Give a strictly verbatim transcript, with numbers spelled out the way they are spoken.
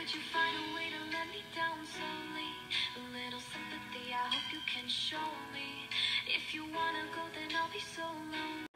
could you find a way to let me down slowly? A little sympathy, I hope you can show me. If you wanna go, then I'll be so lonely.